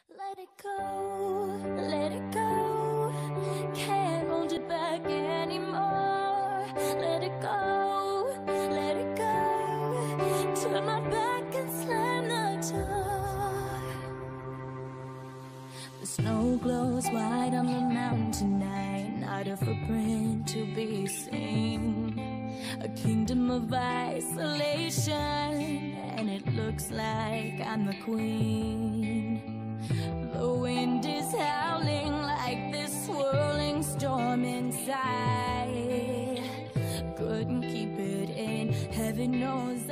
Let it go, let it go. Can't hold it back anymore. Let it go, let it go. Turn my back and slam the door. The snow glows white on the mountain tonight, not a footprint to be seen. A kingdom of isolation, and it looks like I'm the queen. The wind is howling like this swirling storm inside. Couldn't keep it in, heaven knows